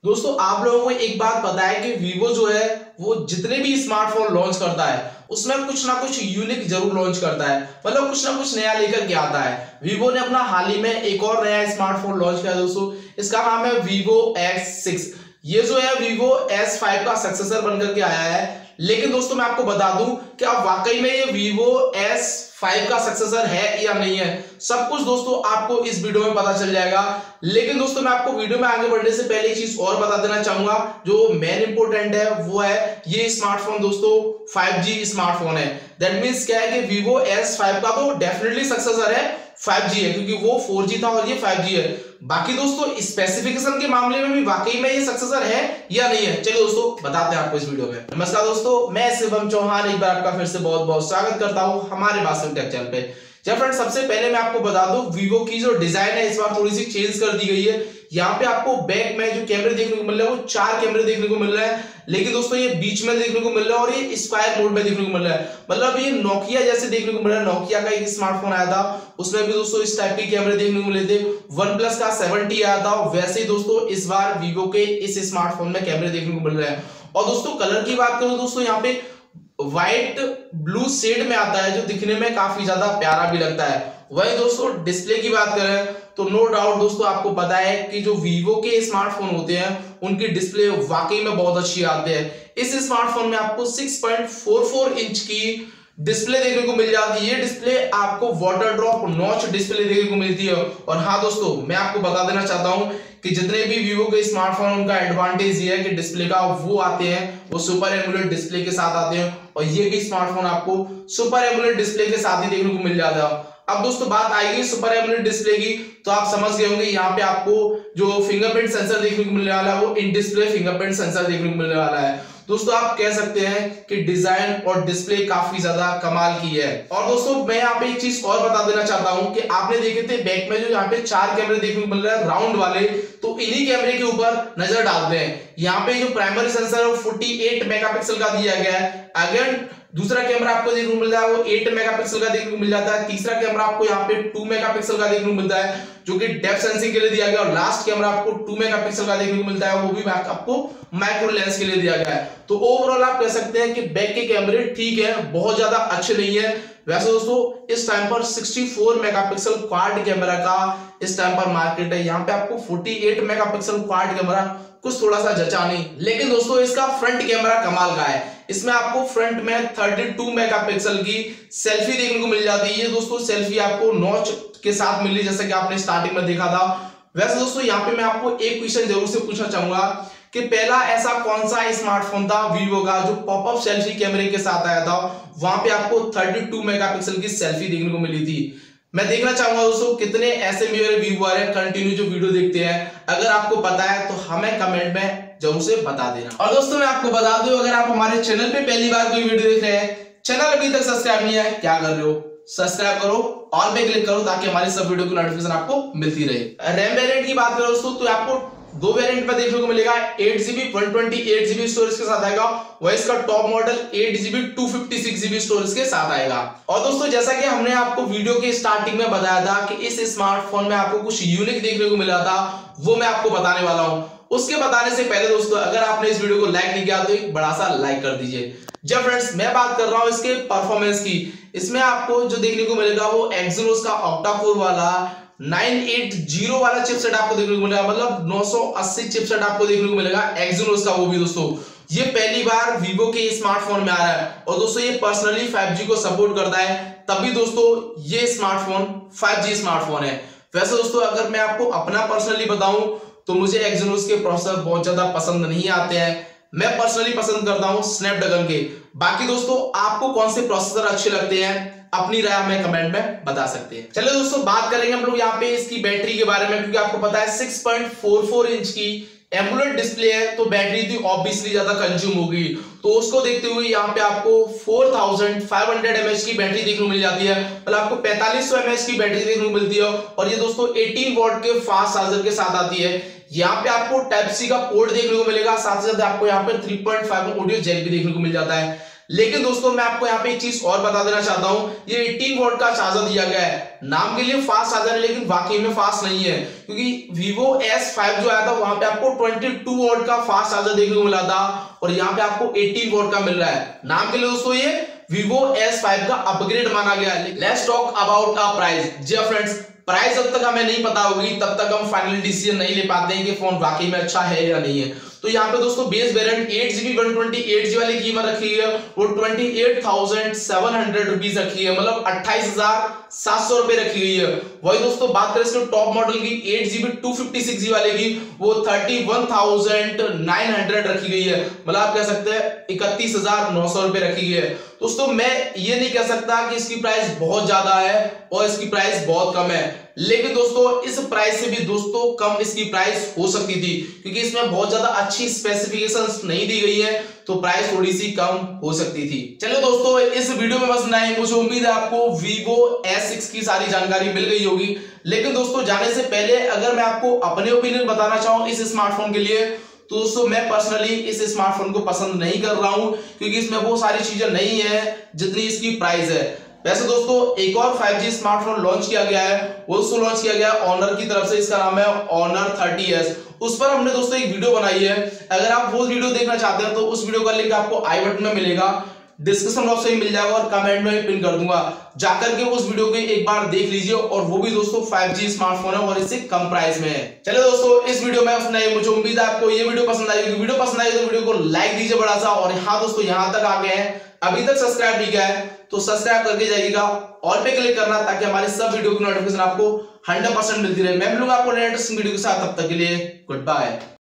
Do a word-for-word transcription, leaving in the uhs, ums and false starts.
दोस्तों आप लोगों को एक बात पता है कि वीवो जो है वो जितने भी स्मार्टफोन लॉन्च करता है उसमें कुछ ना कुछ यूनिक जरूर लॉन्च करता है, मतलब कुछ ना कुछ नया लेकर के आता है। वीवो ने अपना हाल ही में एक और नया स्मार्टफोन लॉन्च किया दोस्तों, इसका नाम है वीवो एक्स सिक्स। ये जो है वीवो एस फाइव का सक्सेसर बनकर के आया है। लेकिन दोस्तों मैं आपको बता दूं कि अब वाकई में ये वीवो एस फाइव का सक्सेसर है या नहीं है, सब कुछ दोस्तों आपको इस वीडियो में पता चल जाएगा। लेकिन दोस्तों मैं आपको वीडियो में आगे बढ़ने से पहले एक चीज और बता देना चाहूंगा जो मेन इंपोर्टेंट है, वो है ये स्मार्टफोन दोस्तों फाइव जी स्मार्टफोन है। दैट मींस क्या है कि वीवो एस फाइव का तो डेफिनेटली सक्सेसर है फाइव जी है, क्योंकि वो फोर जी था और ये फाइव जी है। बाकी दोस्तों स्पेसिफिकेशन के मामले में भी वाकई में ये सक्सेसर है या नहीं है, चलिए दोस्तों बताते हैं आपको इस वीडियो में। नमस्कार दोस्तों, मैं शिवम चौहान एक बार आपका फिर से बहुत बहुत स्वागत करता हूं हमारे बासिक टेक चैनल पे। जब फ्रेंड्स सबसे पहले मैं आपको बता दूं वीवो की जो डिजाइन है इस बार थोड़ी सी चेंज कर दी गई है। यहाँ पे आपको बैक में जो कैमरे देखने को मिल रहा है वो चार कैमरे देखने को मिल रहा है, लेकिन दोस्तों ये बीच में देखने को मिल रहा है और ये स्क्वायर मोड में देखने को मिल रहा है। मतलब ये नोकिया जैसे देखने को मिल रहा है। नोकिया का एक स्मार्टफोन आया था उसमें भी दोस्तों इस टाइप के कैमरे देखने को मिले थे। वन प्लस का सेवेंटी आया था, वैसे ही दोस्तों इस बार वीवो के इस स्मार्टफोन में कैमरे देखने को मिल रहे हैं। और दोस्तों कलर की बात करूं दोस्तों यहाँ पे व्हाइट ब्लू शेड में आता है जो दिखने में काफी ज्यादा प्यारा भी लगता है। वही दोस्तों डिस्प्ले की बात करें तो नो डाउट दोस्तों आपको पता है कि जो वीवो के स्मार्टफोन होते हैं उनकी डिस्प्ले वाकई में बहुत अच्छी आते हैं। इस स्मार्टफोन में आपको six point four four inch की डिस्प्ले देखने को मिल जाती है। ये डिस्प्ले आपको वाटर ड्रॉप नॉच डिस्प्ले देखने को मिलती है। और हाँ दोस्तों मैं आपको बता देना चाहता हूं कि जितने भी वीवो के स्मार्टफोन उनका एडवांटेज ये है कि डिस्प्ले का वो आते हैं वो सुपर एमोलेड डिस्प्ले के साथ आते हैं, और ये भी स्मार्टफोन आपको सुपर एमोलेड डिस्प्ले के साथ ही देखने को मिल जाता है। अब दोस्तों बात आएगी सुपर एमोलेड डिस्प्ले की, तो आप समझ गए होंगे यहाँ पे आपको जो फिंगरप्रिंट सेंसर देखने को मिलने वाला है वो इन डिस्प्ले फिंगरप्रिंट सेंसर देखने को मिलने वाला है। दोस्तों आप कह सकते हैं कि डिजाइन और डिस्प्ले काफी ज्यादा कमाल की है। और दोस्तों मैं यहाँ पे एक चीज और बता देना चाहता हूँ कि आपने देखे थे बैक में जो यहाँ पे चार कैमरे देखने को मिल रहे हैं राउंड वाले, तो इन्हीं कैमरे के ऊपर नजर डालते हैं। यहाँ पे जो प्राइमरी सेंसर है वो अड़तालीस मेगापिक्सल का दिया गया है। अगेन दूसरा कैमरा आपको देखने को मिल रहा है वो आठ मेगापिक्सल का देखने को मिल जाता है। तीसरा कैमरा आपको यहाँ पे दो मेगापिक्सल का देखने को मिलता है जो कि डेप्थ सेंसिंग के लिए दिया गया, और लास्ट कैमरा आपको दो मेगापिक्सल का देखने को मिलता है, वो भी आपको माइक्रो लेंस के लिए दिया गया है। तो ओवरऑल आप कह सकते हैं कि बैक के कैमरे ठीक है, बहुत ज्यादा अच्छे नहीं है। वैसे दोस्तों इस टाइम पर चौंसठ मेगापिक्सल क्वाड कैमरा का इस टाइम पर मार्केट है। यहाँ पे आपको अड़तालीस मेगापिक्सल क्वाड कैमरा कुछ थोड़ा सा जचा नहीं, लेकिन दोस्तों इसका फ्रंट कैमरा कमाल का है। इसमें आपको फ्रंट में बत्तीस मेगापिक्सल की सेल्फी देखने को मिल जाती है। ये दोस्तों सेल्फी आपको नॉच के साथ मिल रही है जैसा कि आपने स्टार्टिंग में देखा था। वैसे दोस्तों यहाँ पे मैं आपको एक क्वेश्चन जरूर से पूछना चाहूंगा कि पहला ऐसा कौन सा स्मार्टफोन था वीवो का जो पॉपअप सेल्फी कैमरे के साथ आया था, वहां पे आपको बत्तीस मेगापिक्सल की सेल्फी देखने को मिली थी। मैं देखना चाहूंगा दोस्तों कितने ऐसे मेरे व्यूअर हैं कंटिन्यू जो वीडियो देखते हैं। अगर आपको पता है तो हमें कमेंट में जरूर से बता देना। और दोस्तों मैं आपको बता दूं अगर आप हमारे चैनल पे पहली बार कोई वीडियो देख रहे हैं, चैनल अभी तक सब्सक्राइब नहीं है, क्या कर रहे हो, सब्सक्राइब करो, ऑल पे क्लिक करो ताकि हमारी सब वीडियो की नोटिफिकेशन आपको मिलती रहे। रैम वेरिएंट की बात करो दोस्तों तो आपको दो वेरिएंट में देखने को मिलेगा। Eight GB one twenty eight GB storage के साथ आएगा, वह इसका top model eight GB two fifty six GB storage के साथ आएगा। और दोस्तों जैसा कि हमने आपको वीडियो के स्टार्टिंग में बताया था कि इस स्मार्टफोन में आपको कुछ यूनिक देखने को मिला था, वो मैं आपको बताने वाला हूं। उसके बताने से पहले दोस्तों अगर आपने इस वीडियो को लाइक नहीं किया तो एक बड़ा सा लाइक कर दीजिए। जब फ्रेंड्स मैं बात कर रहा हूं इसके परफॉर्मेंस की, इसमें आपको जो देखने को मिलेगा वो एक्सिनोस का ऑक्टा कोर वाला नाइन एट जीरो वाला चिपसेट आपको देखने को मिलेगा, मतलब नौ सौ अस्सी चिपसेट आपको देखने को मिलेगा एक्सिनोस का। वो भी दोस्तों ये पहली बार वीवो के स्मार्टफोन में आ रहा है, और दोस्तों ये पर्सनली फाइव जी को सपोर्ट करता है, तभी दोस्तों ये स्मार्टफोन फाइव जी स्मार्टफोन है। वैसे दोस्तों अगर मैं आपको अपना पर्सनली बताऊं तो मुझे एक्सिनोस के प्रोसेसर बहुत ज्यादा पसंद नहीं आते हैं, मैं पर्सनली पसंद करता हूं स्नैपड्रैगन के। बाकी दोस्तों आपको कौन से प्रोसेसर अच्छे लगते हैं अपनी राय हमें कमेंट में बता सकते हैं। चलिए दोस्तों बात करेंगे हम लोग यहाँ पे इसकी बैटरी के बारे में, क्योंकि आपको पता है six point four four inch की एमोलेड डिस्प्ले है तो बैटरी तो ऑब्वियसली ज्यादा कंज्यूम होगी, तो उसको देखते हुए यहाँ पे आपको four thousand five hundred mAh की बैटरी देखने को मिल जाती है, मतलब आपको पैंतालीस सौ एमएच की बैटरी देखने को मिलती है। और ये दोस्तों अठारह वॉट के फास्ट चार्जर के साथ आती है। यहाँ पे आपको टाइप सी का पोर्ट देखने को मिलेगा, साथ ही साथ आपको यहाँ पे three point five audio jack भी देखने को मिल जाता है। लेकिन दोस्तों मैं आपको यहाँ पे एक चीज और बता देना चाहता हूँ, ये अठारह वोल्ट का चार्जर दिया गया है, नाम के लिए फास्ट चार्जर है लेकिन वाकई में फास्ट नहीं है, क्योंकि Vivo एस फाइव जो आया था वहां पे आपको बाईस वोल्ट का फास्ट चार्जर देखने को मिला था और यहाँ पे आपको अठारह वोल्ट का मिल रहा है। नाम के लिए दोस्तों ये Vivo एस फाइव का अपग्रेड माना गया है। Let's talk about a price. जी फ्रेंड्स, प्राइस जब तक हमें नहीं पता होगी तब तक हम फाइनल डिसीजन नहीं ले पाते हैं कि फोन वाकई में अच्छा है या नहीं है। तो यहाँ पे दोस्तों base variant eight GB one twenty eight GB वाली कीमत रखी है वो twenty eight thousand seven hundred rupees रखी है, मतलब अट्ठाईस हजार सात सौ रुपए रखी गई है। वही दोस्तों बात करें इसके टॉप मॉडल की eight GB two fifty six GB वाले की, वो thirty one thousand nine hundred रखी गई है, मतलब आप कह सकते हैं इकतीस हजार नौ सौ रुपए रखी गई है। दोस्तों मैं ये नहीं कह सकता कि इसकी प्राइस बहुत ज्यादा है और इसकी प्राइस बहुत कम है, लेकिन दोस्तों इस प्राइस से भी दोस्तों कम इसकी प्राइस हो सकती थी, क्योंकि इसमें बहुत ज्यादा अच्छी स्पेसिफिकेशंस नहीं दी गई है, तो प्राइस थोड़ी सी कम हो सकती थी। चलिए दोस्तों इस वीडियो में बस इतना ही। मुझे उम्मीद है आपको Vivo एस सिक्स की सारी जानकारी मिल गई होगी, लेकिन दोस्तों जाने से पहले अगर मैं आपको अपने ओपिनियन बताना चाहूँ इस स्मार्टफोन के लिए, तो दोस्तों मैं पर्सनली इस स्मार्टफोन को पसंद नहीं कर रहा हूं, क्योंकि इसमें वो सारी चीजें नहीं है जितनी इसकी प्राइस है। वैसे दोस्तों एक और फाइव जी स्मार्टफोन लॉन्च किया गया है, वो उसको लॉन्च किया गया है ऑनर की तरफ से, इसका नाम है ऑनर थर्टी एस। उस पर हमने दोस्तों एक वीडियो बनाई है, अगर आप वो वीडियो देखना चाहते हैं तो उस वीडियो का लिंक आपको आई बटन में मिलेगा, डिस्क्रिप्शन बॉक्स में मिल जाएगा और कमेंट में भी पिन कर दूंगा, जाकर के उस वीडियो को एक बार देख लीजिए। और वो भी दोस्तों फाइव जी स्मार्टफोन है और इससे कम प्राइस में है। चलिए दोस्तों इस वीडियो में उतना ही। मुझे उम्मीद है आपको ये वीडियो पसंद आई होगी। वीडियो पसंद आई तो वीडियो को लाइक दीजिए बड़ा सा, और हाँ दोस्तों यहाँ तक आ गए हैं अभी तक सब्सक्राइब नहीं किया है तो सब्सक्राइब करके जाइएगा, ऑल पे क्लिक करना ताकि हमारे सब वीडियो की नोटिफिकेशन आपको हंड्रेड परसेंट मिलती रहे। मैं मिलूंगा आपको नेक्स्ट वीडियो के साथ, तब तक के लिए गुड बाय।